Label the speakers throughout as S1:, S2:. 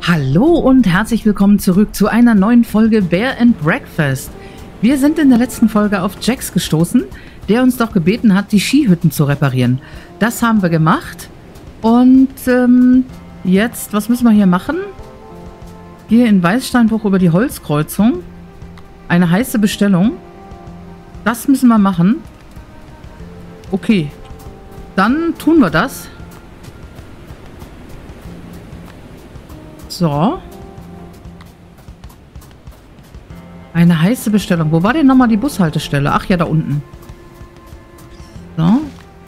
S1: Hallo und herzlich willkommen zurück zu einer neuen Folge Bear and Breakfast. Wir sind in der letzten Folge auf Jax gestoßen, der uns doch gebeten hat, die Skihütten zu reparieren. Das haben wir gemacht. Und jetzt, was müssen wir hier machen? Hier in Weißsteinbruch über die Holzkreuzung. Eine heiße Bestellung. Das müssen wir machen. Okay. Dann tun wir das. So. Eine heiße Bestellung. Wo war denn nochmal die Bushaltestelle? Ach ja, da unten. So.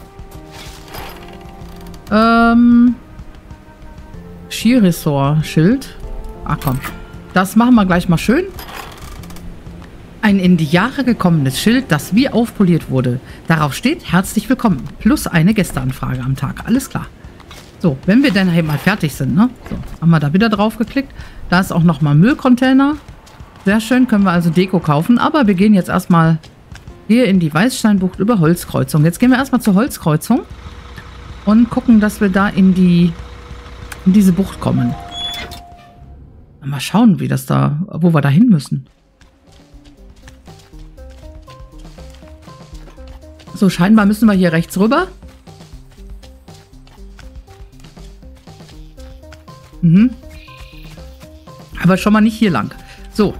S1: Skiresort-Schild. Ach komm. Das machen wir gleich mal schön. Ein in die Jahre gekommenes Schild, das wie aufpoliert wurde. Darauf steht, herzlich willkommen. Plus eine Gästeanfrage am Tag. Alles klar. So, wenn wir dann halt mal fertig sind, ne? So, haben wir da wieder drauf geklickt. Da ist auch nochmal Müllcontainer. Sehr schön, können wir also Deko kaufen. Aber wir gehen jetzt erstmal hier in die Weißsteinbucht über Holzkreuzung. Jetzt gehen wir erstmal zur Holzkreuzung und gucken, dass wir da in diese Bucht kommen. Mal schauen, wie das da, wo wir da hin müssen. So, scheinbar müssen wir hier rechts rüber. Aber schon mal nicht hier lang. So.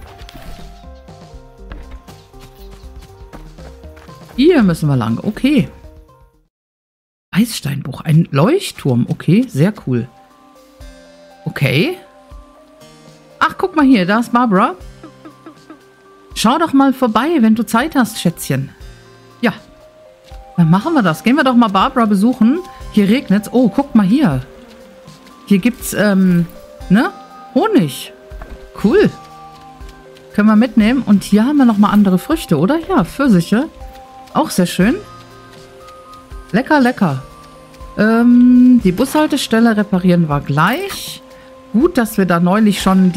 S1: Hier müssen wir lang. Okay. Weißsteinbruch. Ein Leuchtturm. Okay, sehr cool. Okay. Ach, guck mal hier. Da ist Barbara. Schau doch mal vorbei, wenn du Zeit hast, Schätzchen. Ja. Dann machen wir das. Gehen wir doch mal Barbara besuchen. Hier regnet's. Oh, guck mal hier. Hier gibt's, Honig. Cool. Können wir mitnehmen. Und hier haben wir nochmal andere Früchte, oder? Ja, Pfirsiche. Auch sehr schön. Lecker, lecker. Die Bushaltestelle reparieren wir gleich. Gut, dass wir da neulich schon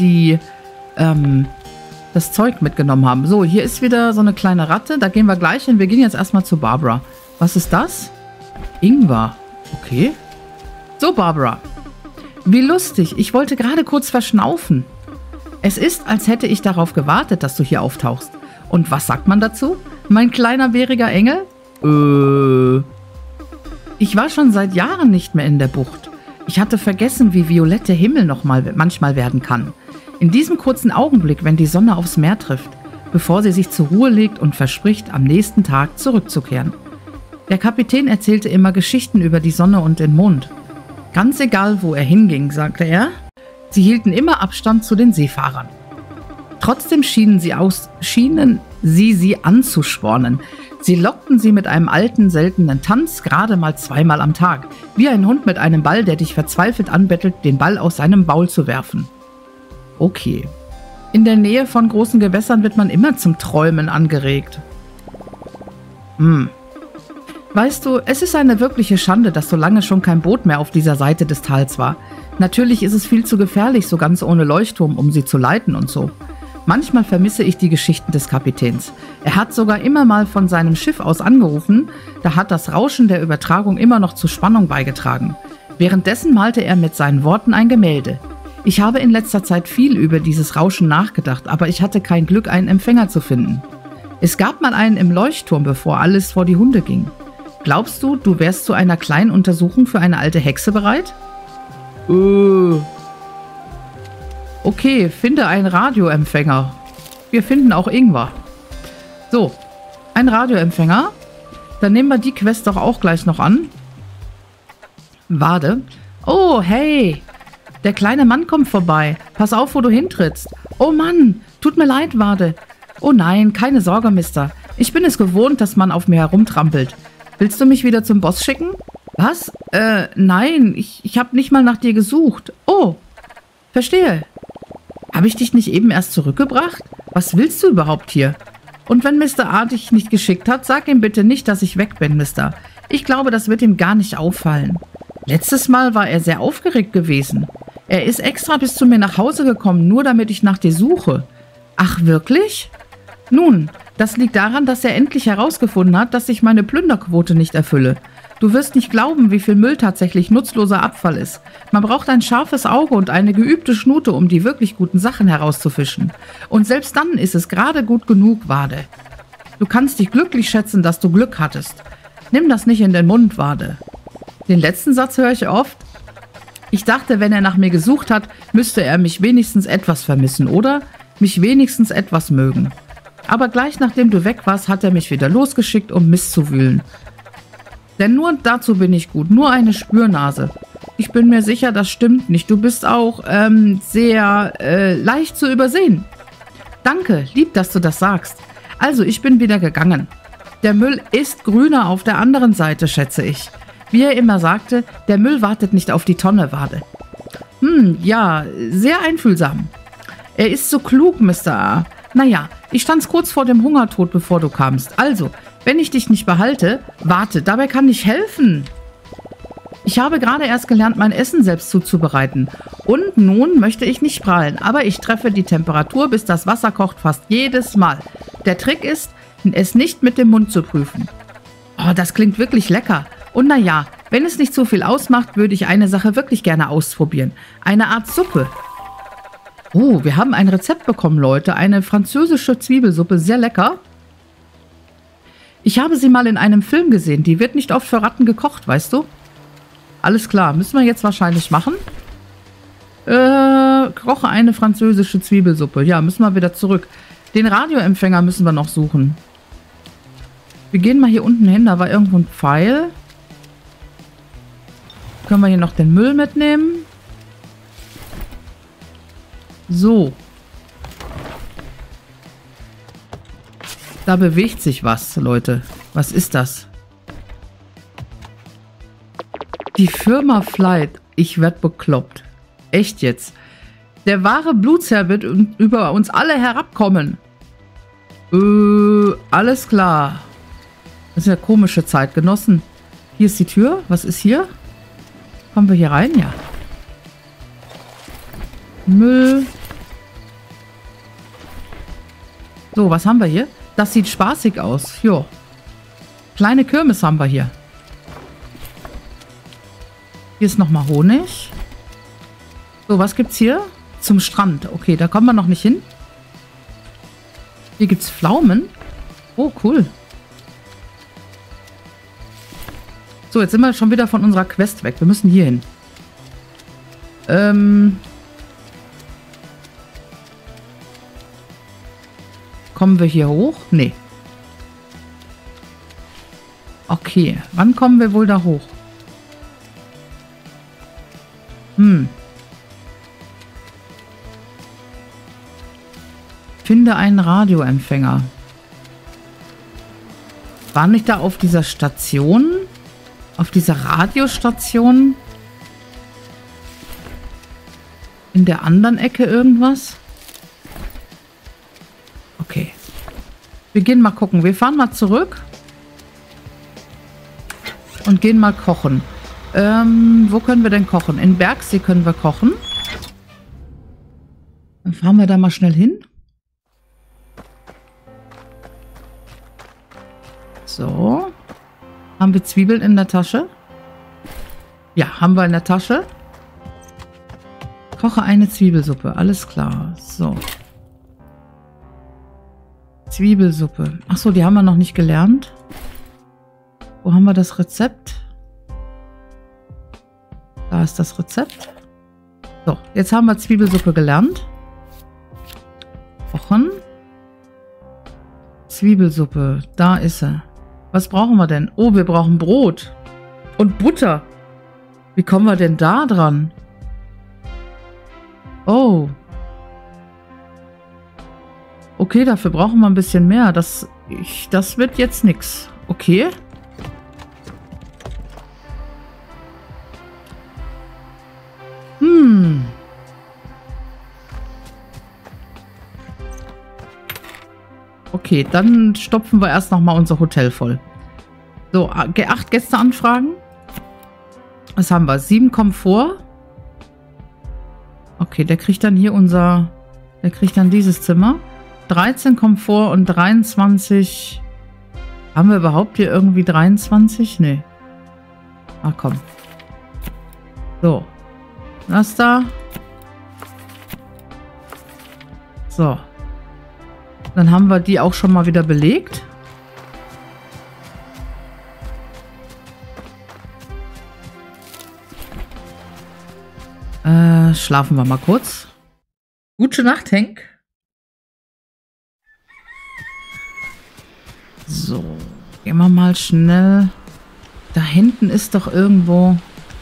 S1: das Zeug mitgenommen haben. So, hier ist wieder so eine kleine Ratte. Da gehen wir gleich hin. Wir gehen jetzt erstmal zu Barbara. Was ist das? Ingwer. Okay. So, Barbara. Wie lustig. Ich wollte gerade kurz verschnaufen. Es ist, als hätte ich darauf gewartet, dass du hier auftauchst. Und was sagt man dazu? Mein kleiner bäriger Engel? Ich war schon seit Jahren nicht mehr in der Bucht. Ich hatte vergessen, wie violett der Himmel manchmal werden kann. In diesem kurzen Augenblick, wenn die Sonne aufs Meer trifft, bevor sie sich zur Ruhe legt und verspricht, am nächsten Tag zurückzukehren. Der Kapitän erzählte immer Geschichten über die Sonne und den Mond. Ganz egal, wo er hinging, sagte er, sie hielten immer Abstand zu den Seefahrern. Trotzdem schienen sie anzuspornen. Sie lockten sie mit einem alten, seltenen Tanz, gerade mal zweimal am Tag, wie ein Hund mit einem Ball, der dich verzweifelt anbettelt, den Ball aus seinem Maul zu werfen. Okay. In der Nähe von großen Gewässern wird man immer zum Träumen angeregt. Weißt du, es ist eine wirkliche Schande, dass so lange schon kein Boot mehr auf dieser Seite des Tals war. Natürlich ist es viel zu gefährlich, so ganz ohne Leuchtturm, um sie zu leiten und so. Manchmal vermisse ich die Geschichten des Kapitäns. Er hat sogar immer mal von seinem Schiff aus angerufen, da hat das Rauschen der Übertragung immer noch zur Spannung beigetragen. Währenddessen malte er mit seinen Worten ein Gemälde. Ich habe in letzter Zeit viel über dieses Rauschen nachgedacht, aber ich hatte kein Glück, einen Empfänger zu finden. Es gab mal einen im Leuchtturm, bevor alles vor die Hunde ging. Glaubst du, du wärst zu einer kleinen Untersuchung für eine alte Hexe bereit? Okay, finde einen Radioempfänger. Wir finden auch Ingwer. So, ein Radioempfänger. Dann nehmen wir die Quest doch auch gleich noch an. Warte. Oh, hey. Der kleine Mann kommt vorbei. Pass auf, wo du hintrittst. Oh Mann, tut mir leid, Wade. Oh nein, keine Sorge, Mister. Ich bin es gewohnt, dass man auf mir herumtrampelt. Willst du mich wieder zum Boss schicken? Was? Nein, ich habe nicht mal nach dir gesucht. Oh, verstehe. Habe ich dich nicht eben erst zurückgebracht? Was willst du überhaupt hier? Und wenn Mr. A dich nicht geschickt hat, sag ihm bitte nicht, dass ich weg bin, Mister. Ich glaube, das wird ihm gar nicht auffallen. Letztes Mal war er sehr aufgeregt gewesen. Er ist extra bis zu mir nach Hause gekommen, nur damit ich nach dir suche. Ach, wirklich? Nun, das liegt daran, dass er endlich herausgefunden hat, dass ich meine Plünderquote nicht erfülle. Du wirst nicht glauben, wie viel Müll tatsächlich nutzloser Abfall ist. Man braucht ein scharfes Auge und eine geübte Schnute, um die wirklich guten Sachen herauszufischen. Und selbst dann ist es gerade gut genug, Wade. Du kannst dich glücklich schätzen, dass du Glück hattest. Nimm das nicht in den Mund, Wade. Den letzten Satz höre ich oft. Ich dachte, wenn er nach mir gesucht hat, müsste er mich wenigstens etwas vermissen, oder? Mich wenigstens etwas mögen. Aber gleich nachdem du weg warst, hat er mich wieder losgeschickt, um Mist zu wühlen. Denn nur dazu bin ich gut, nur eine Spürnase. Ich bin mir sicher, das stimmt nicht. Du bist auch sehr leicht zu übersehen. Danke, lieb, dass du das sagst. Also, ich bin wieder gegangen. Der Müll ist grüner auf der anderen Seite, schätze ich. Wie er immer sagte, der Müll wartet nicht auf die Tonne, Wade. Ja, sehr einfühlsam. Er ist so klug, Mr. A. Naja, ich stand kurz vor dem Hungertod, bevor du kamst. Also, wenn ich dich nicht behalte, warte, dabei kann ich helfen. Ich habe gerade erst gelernt, mein Essen selbst zuzubereiten. Und nun möchte ich nicht prahlen, aber ich treffe die Temperatur, bis das Wasser kocht, fast jedes Mal. Der Trick ist, es nicht mit dem Mund zu prüfen. Oh, das klingt wirklich lecker. Und naja, wenn es nicht so viel ausmacht, würde ich eine Sache wirklich gerne ausprobieren. Eine Art Suppe. Oh, wir haben ein Rezept bekommen, Leute. Eine französische Zwiebelsuppe, sehr lecker. Ich habe sie mal in einem Film gesehen. Die wird nicht oft für Ratten gekocht, weißt du? Alles klar, müssen wir jetzt wahrscheinlich machen. Koche eine französische Zwiebelsuppe. Ja, müssen wir wieder zurück. Den Radioempfänger müssen wir noch suchen. Wir gehen mal hier unten hin. Da war irgendwo ein Pfeil. Können wir hier noch den Müll mitnehmen? So. Da bewegt sich was, Leute. Was ist das? Die Firma Flight. Ich werd bekloppt. Echt jetzt. Der wahre Blutsherr wird über uns alle herabkommen. Alles klar. Das ist ja komische Zeitgenossen. Hier ist die Tür. Was ist hier? Kommen wir hier rein? Ja. Müll. So, was haben wir hier? Das sieht spaßig aus. Jo. Kleine Kirmes haben wir hier. Hier ist nochmal Honig. So, was gibt's hier? Zum Strand. Okay, da kommen wir noch nicht hin. Hier gibt's Pflaumen. Oh, cool. So, jetzt sind wir schon wieder von unserer Quest weg. Wir müssen hier hin. Kommen wir hier hoch? Nee. Okay, wann kommen wir wohl da hoch? Finde einen Radioempfänger. War nicht da auf dieser Station? Auf dieser Radiostation? In der anderen Ecke irgendwas? Okay. Wir gehen mal gucken. Wir fahren mal zurück. Und gehen mal kochen. Wo können wir denn kochen? In Bergsee können wir kochen. Dann fahren wir da mal schnell hin. So. Haben wir Zwiebeln in der Tasche? Ja, haben wir in der Tasche. Koche eine Zwiebelsuppe. Alles klar. So. Zwiebelsuppe. Achso, die haben wir noch nicht gelernt. Wo haben wir das Rezept? Da ist das Rezept. So, jetzt haben wir Zwiebelsuppe gelernt. Kochen. Zwiebelsuppe. Da ist sie. Was brauchen wir denn? Oh, wir brauchen Brot. Und Butter. Wie kommen wir denn da dran? Oh. Okay, dafür brauchen wir ein bisschen mehr. Das wird jetzt nix. Okay. Okay, dann stopfen wir erst nochmal unser Hotel voll. So, 8 Gäste anfragen. Was haben wir? 7 Komfort. Okay, der kriegt dann hier der kriegt dann dieses Zimmer. 13 Komfort und 23. Haben wir überhaupt hier irgendwie 23? Nee. Ach komm. So. Das da. So. Dann haben wir die auch schon mal wieder belegt. Schlafen wir mal kurz. Gute Nacht, Henk. So. Gehen wir mal schnell. Da hinten ist doch irgendwo...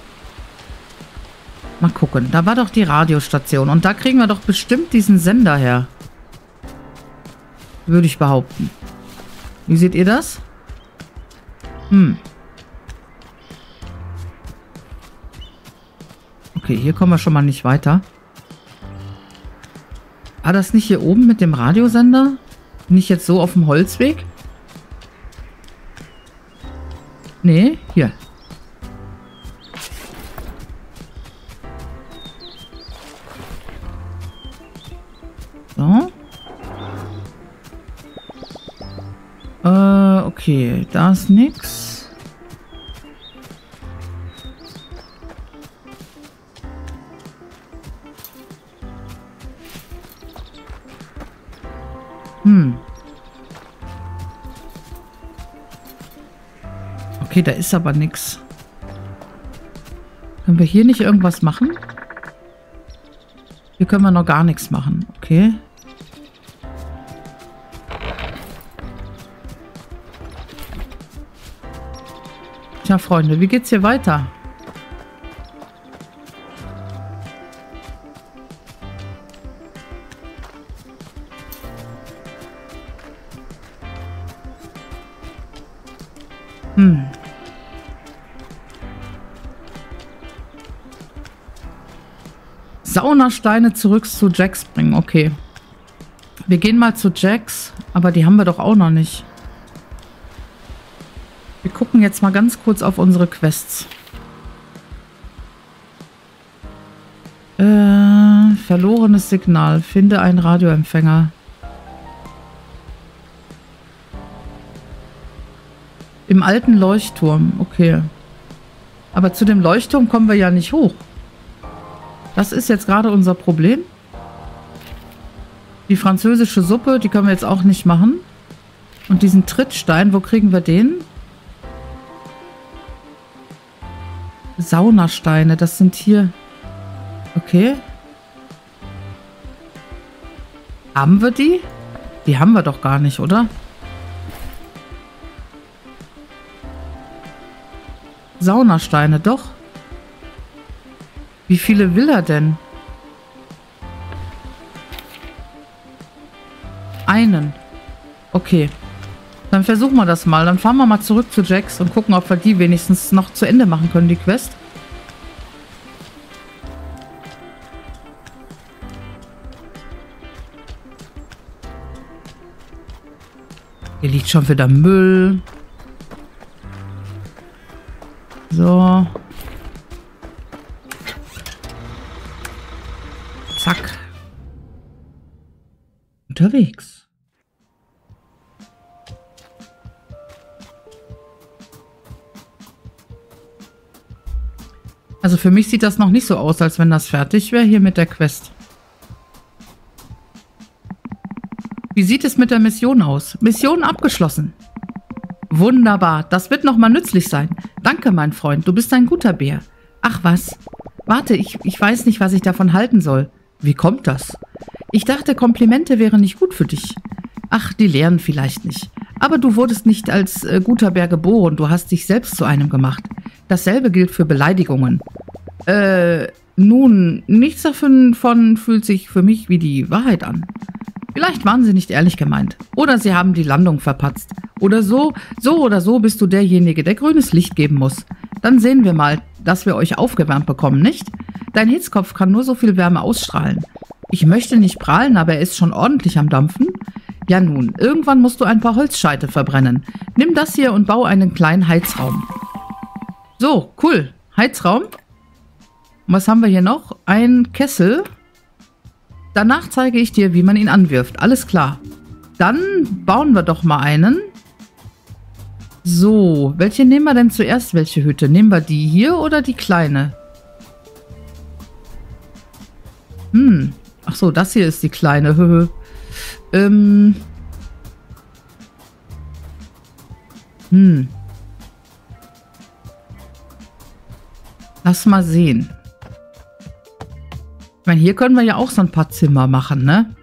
S1: Mal gucken. Da war doch die Radiostation. Und da kriegen wir doch bestimmt diesen Sender her. Würde ich behaupten. Wie seht ihr das? Okay, hier kommen wir schon mal nicht weiter. War das nicht hier oben mit dem Radiosender? Bin ich jetzt so auf dem Holzweg? Nee, hier. So. Okay, da ist nix. Okay, da ist aber nix. Können wir hier nicht irgendwas machen? Hier können wir noch gar nichts machen. Okay. Tja, Freunde, wie geht's hier weiter? Saunasteine zurück zu Jax bringen. Okay. Wir gehen mal zu Jax, aber die haben wir doch auch noch nicht. Wir gucken jetzt mal ganz kurz auf unsere Quests. Verlorenes Signal. Finde einen Radioempfänger. Im alten Leuchtturm. Okay. Aber zu dem Leuchtturm kommen wir ja nicht hoch. Das ist jetzt gerade unser Problem. Die französische Suppe, die können wir jetzt auch nicht machen. Und diesen Trittstein, wo kriegen wir den? Saunasteine, das sind hier... Okay. Haben wir die? Die haben wir doch gar nicht, oder? Saunasteine, doch. Wie viele will er denn? Einen. Okay. Dann versuchen wir das mal. Dann fahren wir mal zurück zu Jax und gucken, ob wir die wenigstens noch zu Ende machen können, die Quest. Hier liegt schon wieder Müll. So. Zack. Unterwegs. Also für mich sieht das noch nicht so aus, als wenn das fertig wäre hier mit der Quest. Wie sieht es mit der Mission aus? Mission abgeschlossen. Wunderbar, das wird nochmal nützlich sein. Danke, mein Freund, du bist ein guter Bär. Ach was. Warte, ich weiß nicht, was ich davon halten soll. Wie kommt das? Ich dachte, Komplimente wären nicht gut für dich. Ach, die lehren vielleicht nicht. Aber du wurdest nicht als guter Bär geboren, du hast dich selbst zu einem gemacht. Dasselbe gilt für Beleidigungen. Nun, nichts davon fühlt sich für mich wie die Wahrheit an. Vielleicht waren sie nicht ehrlich gemeint. Oder sie haben die Landung verpatzt. Oder so oder so bist du derjenige, der grünes Licht geben muss. Dann sehen wir mal, dass wir euch aufgewärmt bekommen, nicht? Dein Hitzkopf kann nur so viel Wärme ausstrahlen. Ich möchte nicht prahlen, aber er ist schon ordentlich am Dampfen. Ja nun, irgendwann musst du ein paar Holzscheite verbrennen. Nimm das hier und bau einen kleinen Heizraum. So, cool. Heizraum. Und was haben wir hier noch? Ein Kessel. Danach zeige ich dir, wie man ihn anwirft. Alles klar. Dann bauen wir doch mal einen. So, welche nehmen wir denn zuerst? Welche Hütte? Nehmen wir die hier oder die kleine? Ach so, das hier ist die kleine. Lass mal sehen. Ich meine, hier können wir ja auch so ein paar Zimmer machen, ne?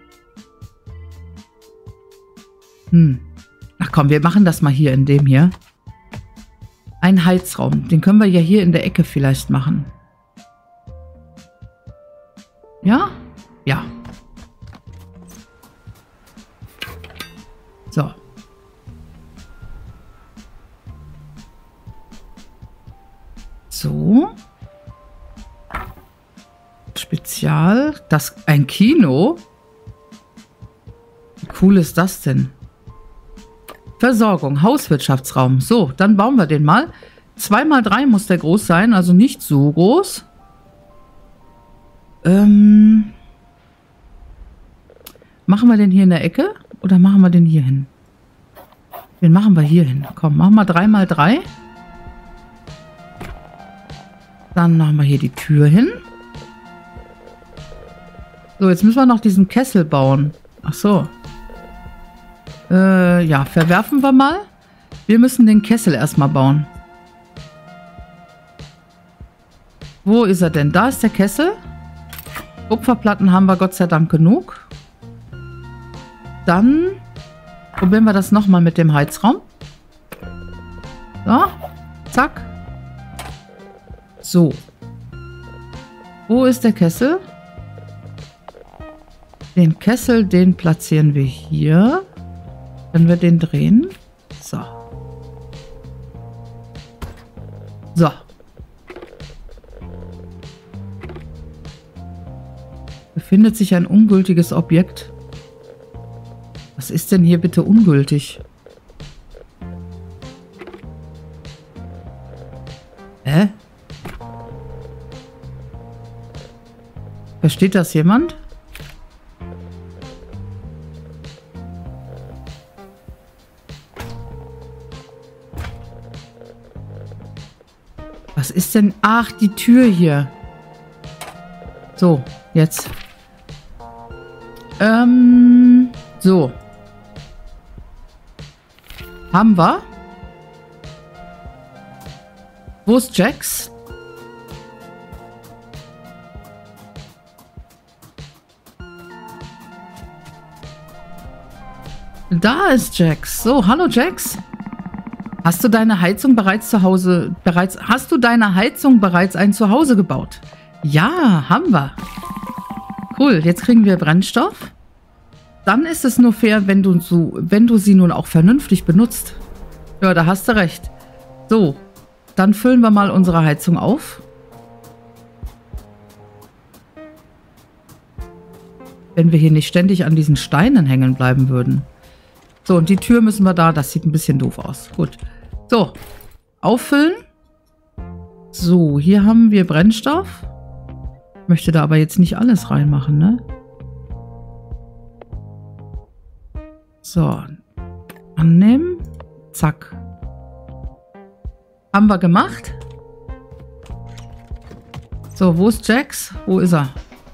S1: Ach komm, wir machen das mal hier in dem hier. Ein Heizraum. Den können wir ja hier in der Ecke vielleicht machen. Ja? Ja. So. So. Spezial. Ein Kino? Wie cool ist das denn? Versorgung, Hauswirtschaftsraum. So, dann bauen wir den mal. 2x3 muss der groß sein, also nicht so groß. Machen wir den hier in der Ecke oder machen wir den hier hin? Den machen wir hier hin. Komm, machen wir 3x3. Dann machen wir hier die Tür hin. So, jetzt müssen wir noch diesen Kessel bauen. Ach so. Ja, verwerfen wir mal. Wir müssen den Kessel erstmal bauen. Wo ist er denn? Da ist der Kessel. Kupferplatten haben wir Gott sei Dank genug. Dann probieren wir das nochmal mit dem Heizraum. So, zack. So. Wo ist der Kessel? Den Kessel, den platzieren wir hier. Können wir den drehen? So. So. Befindet sich ein ungültiges Objekt. Was ist denn hier bitte ungültig? Hä? Versteht das jemand? Was ist denn? Ach, die Tür hier. So, jetzt. So. Haben wir. Wo ist Jax? Da ist Jax. So, hallo Jax. Hast du deine Heizung bereits ein Zuhause gebaut? Ja, haben wir. Cool, jetzt kriegen wir Brennstoff. Dann ist es nur fair, wenn du sie nun auch vernünftig benutzt. Ja, da hast du recht. So, dann füllen wir mal unsere Heizung auf. Wenn wir hier nicht ständig an diesen Steinen hängen bleiben würden. So, und die Tür müssen wir da. Das sieht ein bisschen doof aus. Gut. So, auffüllen. So, hier haben wir Brennstoff. Ich möchte da aber jetzt nicht alles reinmachen, ne? So, annehmen. Zack. Haben wir gemacht. So, wo ist Jax? Wo ist er?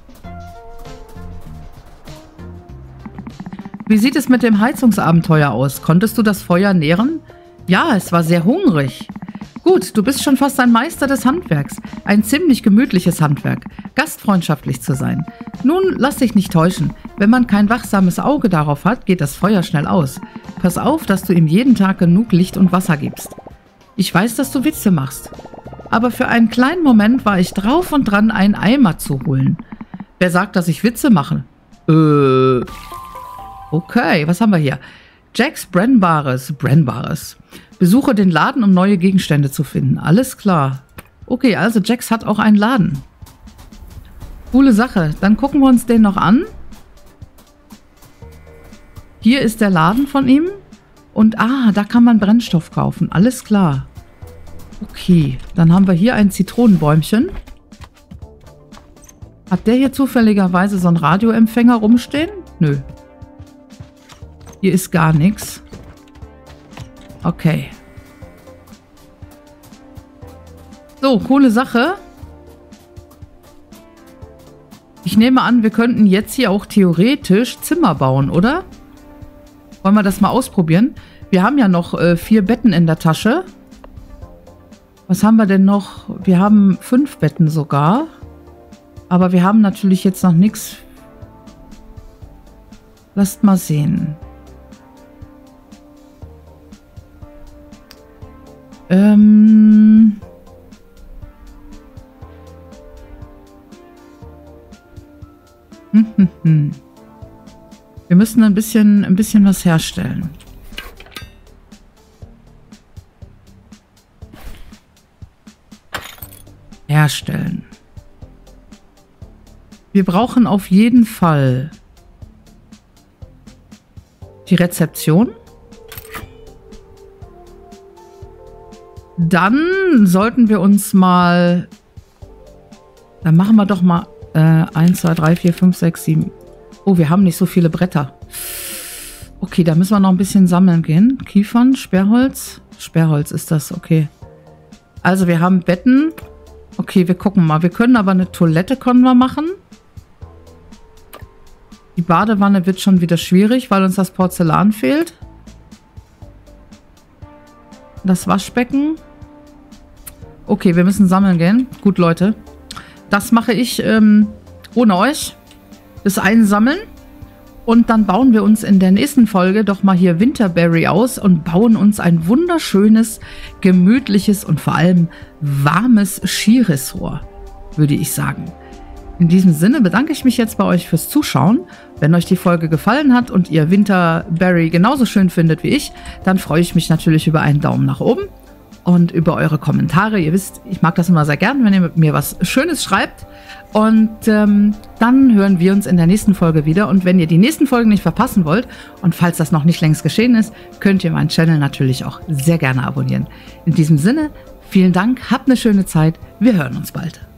S1: Wie sieht es mit dem Heizungsabenteuer aus? Konntest du das Feuer nähren? Ja, es war sehr hungrig. Gut, du bist schon fast ein Meister des Handwerks. Ein ziemlich gemütliches Handwerk. Gastfreundschaftlich zu sein. Nun, lass dich nicht täuschen. Wenn man kein wachsames Auge darauf hat, geht das Feuer schnell aus. Pass auf, dass du ihm jeden Tag genug Licht und Wasser gibst. Ich weiß, dass du Witze machst. Aber für einen kleinen Moment war ich drauf und dran, einen Eimer zu holen. Wer sagt, dass ich Witze mache? Okay, was haben wir hier? Jax Brennbares. Besuche den Laden, um neue Gegenstände zu finden. Alles klar. Okay, also Jax hat auch einen Laden. Coole Sache. Dann gucken wir uns den noch an. Hier ist der Laden von ihm. Und da kann man Brennstoff kaufen. Alles klar. Okay, dann haben wir hier ein Zitronenbäumchen. Hat der hier zufälligerweise so einen Radioempfänger rumstehen? Nö. Hier ist gar nichts. Okay. So, coole Sache. Ich nehme an, wir könnten jetzt hier auch theoretisch Zimmer bauen, oder? Wollen wir das mal ausprobieren? Wir haben ja noch 4 Betten in der Tasche. Was haben wir denn noch? Wir haben 5 Betten sogar. Aber wir haben natürlich jetzt noch nichts. Lasst mal sehen. Wir müssen ein bisschen was herstellen. Herstellen. Wir brauchen auf jeden Fall die Rezeption. Dann sollten wir uns mal... Dann machen wir doch mal 1, 2, 3, 4, 5, 6, 7. Oh, wir haben nicht so viele Bretter. Okay, da müssen wir noch ein bisschen sammeln gehen. Kiefern, Sperrholz. Sperrholz ist das, okay. Also wir haben Betten. Okay, wir gucken mal. Wir können aber eine Toilette können wir machen. Die Badewanne wird schon wieder schwierig, weil uns das Porzellan fehlt. Das Waschbecken. Okay, wir müssen sammeln gehen. Gut, Leute. Das mache ich ohne euch. Das Einsammeln. Und dann bauen wir uns in der nächsten Folge doch mal hier Winterberry aus und bauen uns ein wunderschönes, gemütliches und vor allem warmes Skiresort, würde ich sagen. In diesem Sinne bedanke ich mich jetzt bei euch fürs Zuschauen. Wenn euch die Folge gefallen hat und ihr Winterberry genauso schön findet wie ich, dann freue ich mich natürlich über einen Daumen nach oben und über eure Kommentare. Ihr wisst, ich mag das immer sehr gern, wenn ihr mir was Schönes schreibt. Und dann hören wir uns in der nächsten Folge wieder. Und wenn ihr die nächsten Folgen nicht verpassen wollt, und falls das noch nicht längst geschehen ist, könnt ihr meinen Channel natürlich auch sehr gerne abonnieren. In diesem Sinne, vielen Dank, habt eine schöne Zeit, wir hören uns bald.